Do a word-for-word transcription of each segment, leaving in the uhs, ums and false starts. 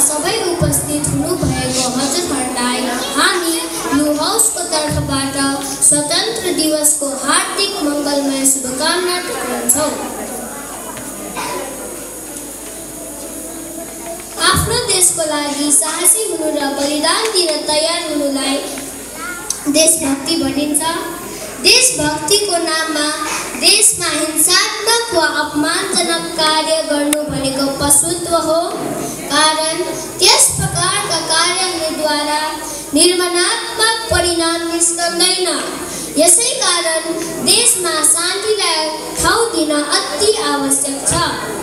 सबै उपस्थित हुनुभएको हजुरहरूलाई हामी ब्लू हाउसको तर्फबाट स्वतन्त्र दिवसको हार्दिक मङ्गलमय शुभकामना टक्राउँछौँ। आफ्नो देशको लागि साहसी हुनु र बलिदान दिन तयार हुनुलाई देशभक्ति भनिन्छ। देशभक्तिको नाममा देशमा हिंसात्मक वा अपमानजनक कार्य गर्नु भनेको पशुत्व हो, कारण त्यस प्रकारका कार्यहरूद्वारा निर्माणात्मक परिणाम निस्कँदैन। यसै कारण देशमा शान्तिलाई ठाउँ दिन अति आवश्यक छ।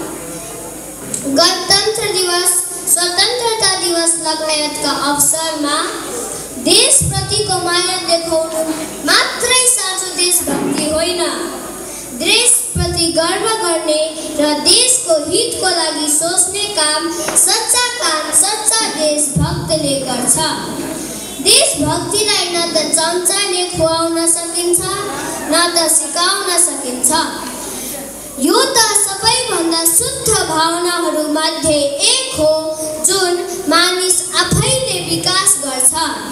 गणतन्त्र दिवस, स्वतन्त्रता दिवस लगायतका अवसरमा देशप्रतिको माया देखाउनु मात्रै साँचो देशभक्ति होइन, देशप्रति गर्व गर्ने र देशको हितको लागि सोच्ने काम सच्चा काम सच्चा देशभक्तले गर्छ। देशभक्तिलाई न त चम्चाले खुवाउन सकिन्छ न त सिकाउन सकिन्छ। यो त सबैभन्दा शुद्ध भावनाहरू मध्ये एक हो जुन मानिस आफैले विकास गर्छ।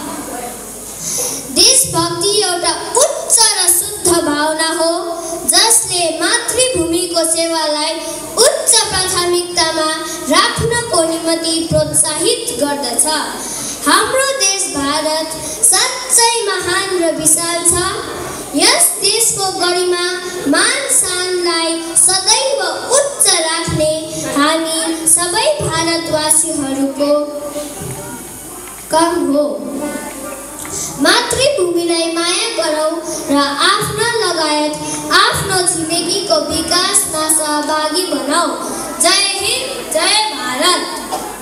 देशभक्ति एउटा उच्च र शुद्ध भावना हो जसले मातृभूमिको सेवालाई उच्च प्राथमिकतामा राख्नको निम्ति प्रोत्साहित गर्दछ। हाम्रो देश भारत साँच्चै महान र विशाल छ। यस देशको गरिमा मान शानलाई सदैव उच्च राख्ने हामी सबै भारतवासीहरूको काम हो। मातृभूमिलाई माया गरौँ र आफ्ना लगायत आफ्नो छिमेकीको विकासमा सहभागी बनाऊ। जय हिन्द, जय भारत।